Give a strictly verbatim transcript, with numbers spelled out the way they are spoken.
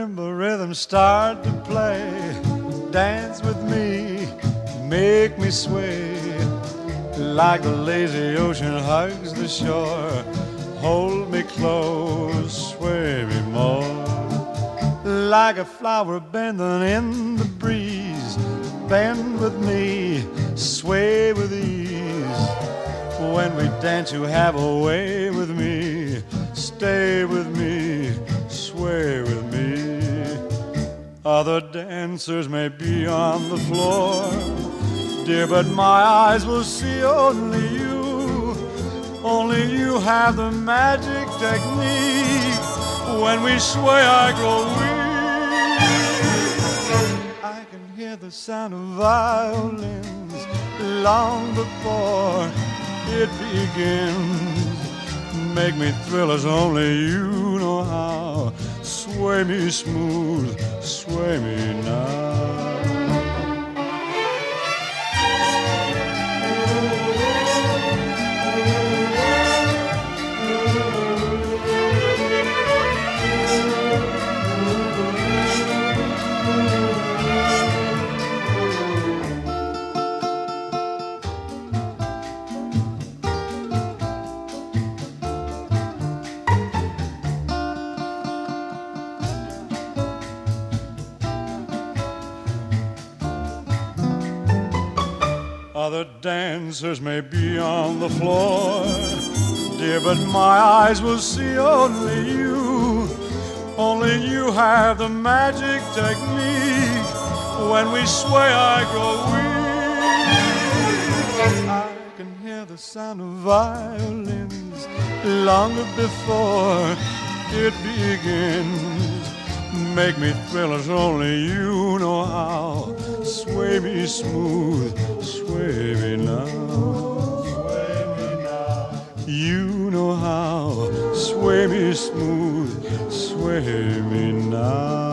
marimba rhythm start to play. Dance with me, make me sway. Like the lazy ocean hugs the shore. Hold me close, sway me more. Like a flower bending in the breeze. Bend with me, sway with ease. When we dance you have a way with me. Stay with me, sway with me. Other dancers may be on the floor, dear, but my eyes will see only you. Only you have the magic technique. When we sway I grow weak. I can hear the sound of violins long before it begins. Make me thrill as only you know how. Sway me smooth, sway me now. Other dancers may be on the floor, dear, but my eyes will see only you. Only you have the magic technique. When we sway I grow weak. I can hear the sound of violins long before it begins. Make me thrill as only you know how. Sway me smooth, sway me now. Sway me now. You know how. Sway me smooth, sway me now.